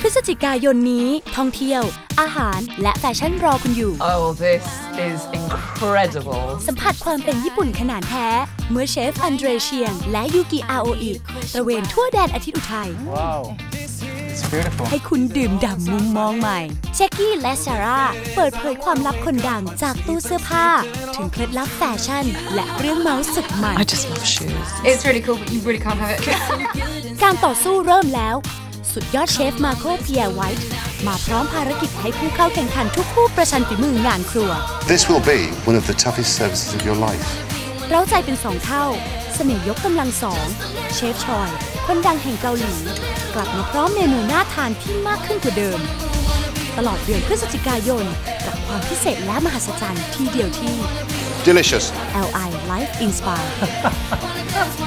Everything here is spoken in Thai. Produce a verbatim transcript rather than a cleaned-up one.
ฤศจิกายนนี้ท่องเที่ยวอาหารและแฟชั่นรอคุณอยู่ Oh this is incredible สัมผัสความเป็นญี่ปุ่นขนาดแท้เมื่อเชฟอันเดรเชียงและยูกิอาโออิตระเวนทั่วแดนอาทิตย์อุทัย Wow It's beautiful ให้คุณดื่มด่ำมุมมองใหม่เชคกี้และซาร่าเปิดเผยความลับคนดังจากตู้เสื้อผ้าถึงเคล็ดลับแฟชั่นและเรื่องเมาส์สุดใหม่ I just love shoes It's really cool but you really can't have it การต่อสู้เริ่มแล้วสุดยอดเชฟมาโคเพียร์ไวท์มาพร้อมภารกิจให้ผู้เข้าแข่งขันทุกผู้ประชันฝีมืองานครัว This will be one of the toughest services of your life เร้าใจเป็นสองเท่าเสน่ห์ยกกำลังสองเชฟชอยคนดังแห่งเกาหลีกลับมาพร้อมเมนูน่าทานที่มากขึ้นกว่าเดิมตลอดเดือนพฤศจิกายนกับความพิเศษและมหัศจรรย์ที่เดียวที่ Delicious แอล ไอ Life Inspire